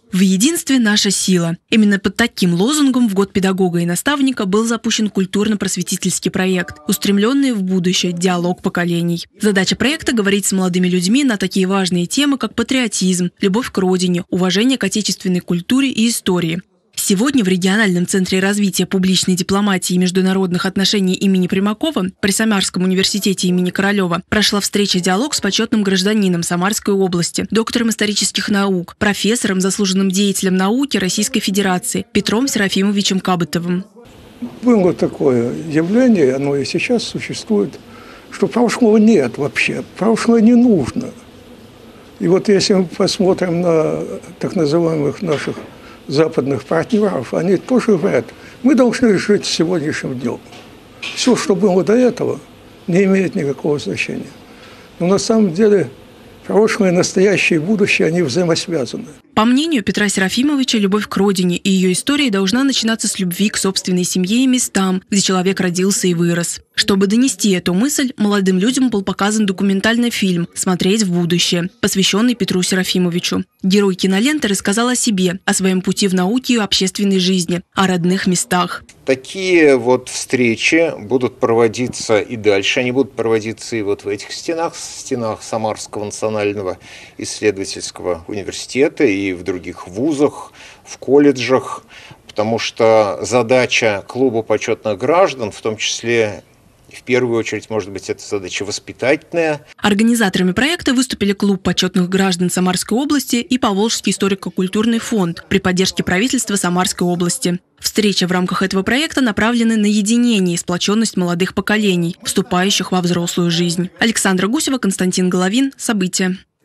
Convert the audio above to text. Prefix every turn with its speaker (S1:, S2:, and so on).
S1: В единстве наша сила. Именно под таким лозунгом в год педагога и наставника был запущен культурно-просветительский проект, устремленный в будущее диалог поколений. Задача проекта – говорить с молодыми людьми на такие важные темы, как патриотизм, любовь к родине, уважение к отечественной культуре и истории. Сегодня в региональном центре развития публичной дипломатии и международных отношений имени Примакова при Самарском университете имени Королева прошла встреча-диалог с почетным гражданином Самарской области, доктором исторических наук, профессором, заслуженным деятелем науки Российской Федерации Петром Серафимовичем Кабытовым.
S2: Было такое явление, оно и сейчас существует, что прошлого нет вообще, прошлое не нужно. И вот если мы посмотрим на так называемых наших западных партнеров, они тоже говорят, мы должны жить сегодняшним днем. Все, что было до этого, не имеет никакого значения. Но на самом деле прошлое, настоящее и будущее, они взаимосвязаны.
S1: По мнению Петра Серафимовича, любовь к родине и ее истории должна начинаться с любви к собственной семье и местам, где человек родился и вырос. Чтобы донести эту мысль, молодым людям был показан документальный фильм «Смотреть в будущее», посвященный Петру Серафимовичу. Герой киноленты рассказал о себе, о своем пути в науке и общественной жизни, о родных местах.
S3: Такие вот встречи будут проводиться и дальше. Они будут проводиться и вот в этих стенах Самарского национального исследовательского университета и в других вузах, в колледжах, потому что задача клуба почетных граждан, в том числе в первую очередь, может быть, это задача воспитательная.
S1: Организаторами проекта выступили клуб почетных граждан Самарской области и Поволжский историко-культурный фонд при поддержке правительства Самарской области. Встречи в рамках этого проекта направлены на единение и сплоченность молодых поколений, вступающих во взрослую жизнь. Александра Гусева, Константин Головин. События.